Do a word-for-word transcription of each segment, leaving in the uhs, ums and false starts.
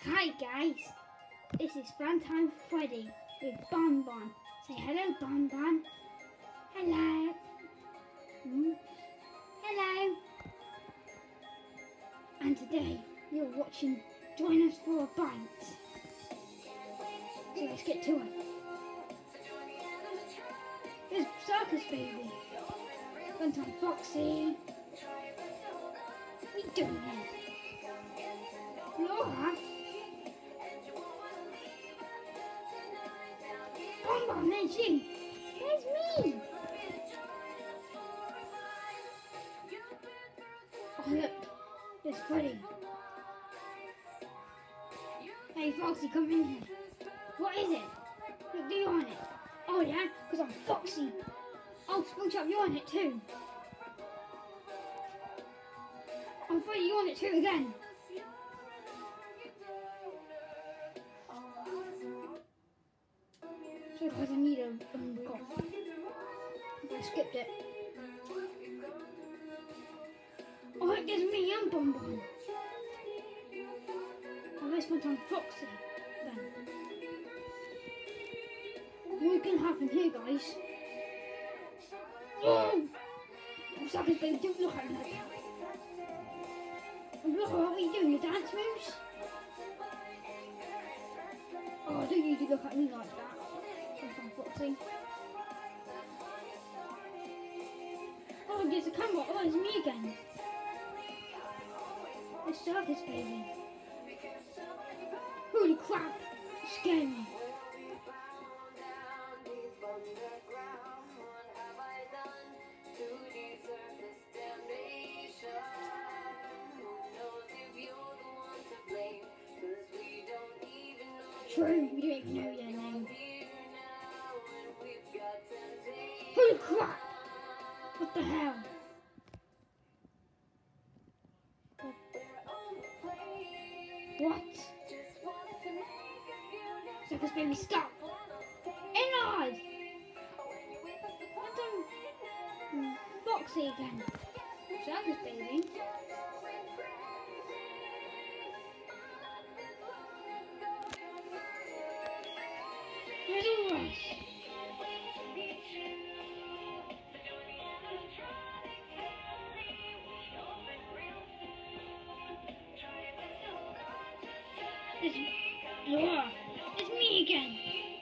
Hi guys, this is FunTime Freddy with Bon Bon. Say hello, Bon Bon. Hello. Mm. Hello. And today you're watching Join Us for a Bite. So let's get to it. There's Circus Baby. FunTime Foxy. What are you doing here? Laura? Bon Bon, there's you. There's me. Oh look, there's Freddy. Hey Foxy, come in here. What is it? Look, do you on it? Oh yeah, because I'm Foxy. Oh, SpongeBob, you're on it too. Oh Freddy, you're on it too again. So guys, I need a um, cough. I skipped it. Oh, look, there's me and Bon Bon. Oh, let's FunTime Foxy then. What's going to happen here, guys? Oh! Suckers, baby, don't look at me like that. Look, what are you doing? Your dance moves? Oh, I don't need to look at me like that. FunTime Foxy. Oh, there's a camera. Oh, it's me again. It's Circus Baby. Holy crap! You scared me. True, we don't even know their name. Holy crap! What the hell? What? Circus Baby, stop! Enard! What the... Foxy again. Circus Baby. Where's all rush? It's Laura. It's me again.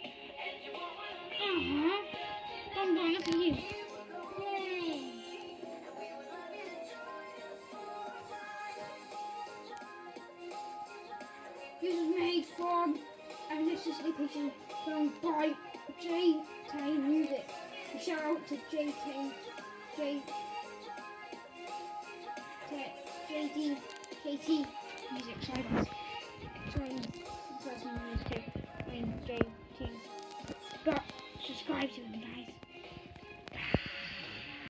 Uh-huh. Bon Bon, look at you. Yay. This is made from and this is the picture from by J T Music. A shout out to J T J J D J T Music. Sorry guys. Sorry, the person who used to. I mean J T. But subscribe to him, guys.